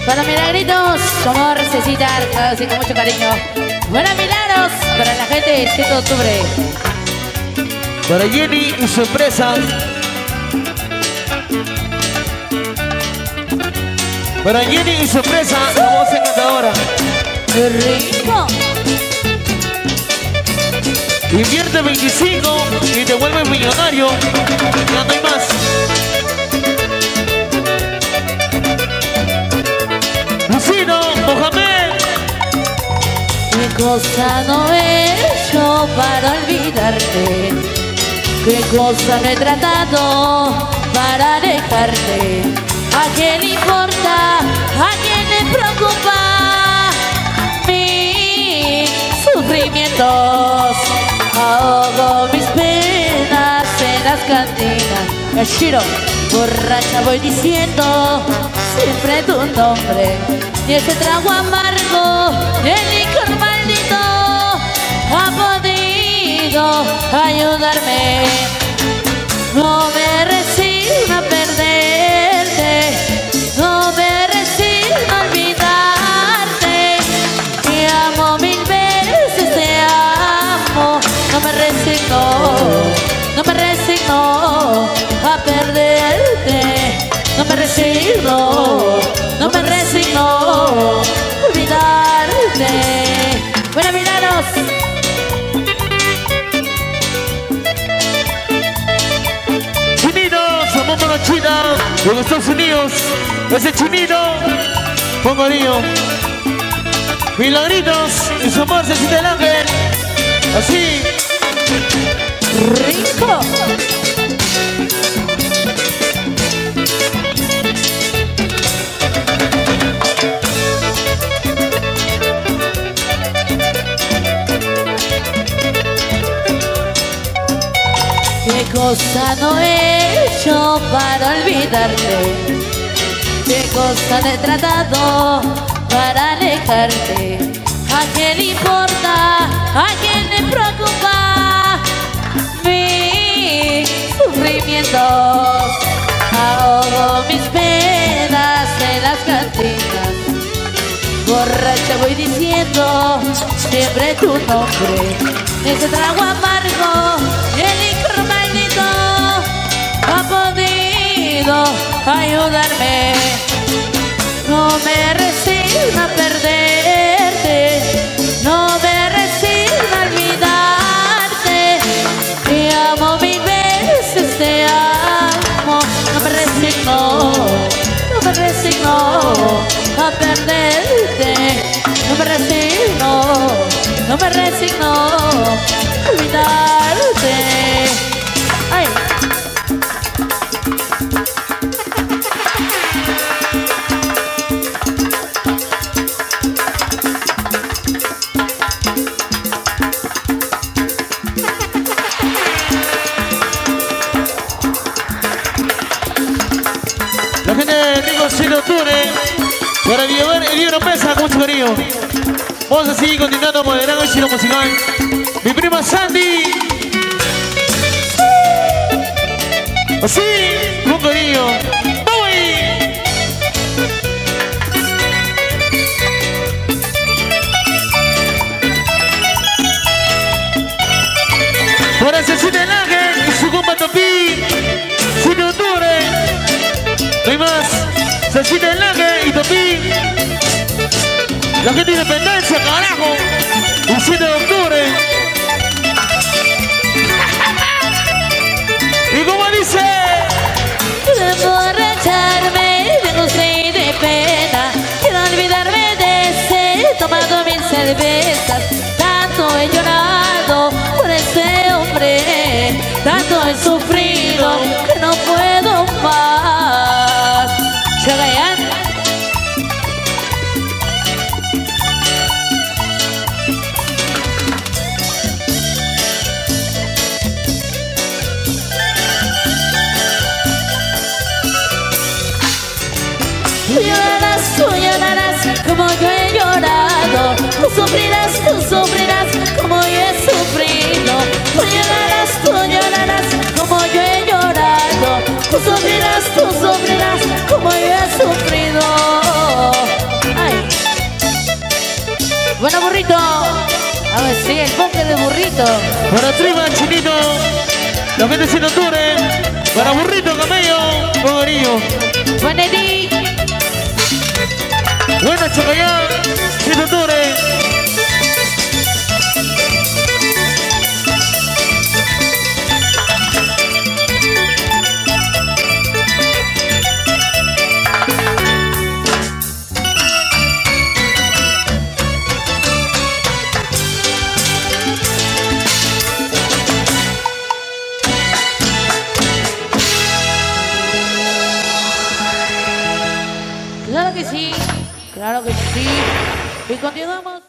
Para Milagritos, su amor Cecitar, así con mucho cariño. Buenas Milagros para la gente del 7 de octubre. Para Jenny y su empresa. Para Jenny y su empresa, la voz encantadora. ¡Qué rico! Invierte 25 y te vuelves millonario. Ya no hay más. Lucino, Mohamed. ¿Qué cosa no he hecho para olvidarte? ¿Qué cosa me he tratado para alejarte? ¿A quién le importa? ¿A quién le preocupa mis sufrimientos? Ahogo mis penas en las cantinas. El Shiro, borracha voy diciendo siempre tu nombre. Y ese trago amargo y el licor maldito ha podido ayudarme. No me resigno a perderte, no me resigno a olvidarte. Te amo mil veces, te amo. No me resigno, no me resigno a perderte. No me resigno, no me resigno a olvidarte. Buenas Milagros. Para China, de los Estados Unidos, ese chinito, pongo niño. Milagritos y su amor se siente el ángel. Así. Rico. ¿Qué cosa no he hecho para olvidarte? ¿Qué cosa he tratado para alejarte? ¿A quién le importa? ¿A quién le preocupa mis sufrimientos? Ahogo mis penas en las cantinas. Borracha voy diciendo siempre tu nombre. Ese trago amargo y el licor maldito ha podido ayudarme. No me resigno a perderte, no me resigno a olvidarte. Te amo mil veces, te amo. No me resigno, no me resigno a perderte. No me resigno, no me resigno a olvidarte. Ay. La gente de Rico 7 de octubre, para llevar el libro Pesa con mucho cariño. Vamos a seguir continuando con el gran éxito musical. Mi prima Sandy. Así, con cariño. ¡Voy! Para Cecilia el Ángel y su compa Topí. 7 de octubre. No hay más. Cecilia el Ángel y Topí. La gente de Independencia, carajo. El 7 de octubre. ¿Y cómo dice? Quiero emborracharme de gusto y de pena. Quiero olvidarme de ese tomado mil cervezas. Tanto he llorado por ese hombre, tanto he sufrido que no puedo más. Chagayán. Tú llorarás como yo he llorado. Tú sufrirás como yo he sufrido. Tú llorarás como yo he llorado. Tú sufrirás como yo he sufrido. burrito. A ver, sí, el bunker de burrito. Para Triba, Chinito. La gente sin octubre. Para burrito, camello. Poderío. Buenení. Buena Chacayán. Sin octubre. Claro que sí, claro que sí. Y continuamos.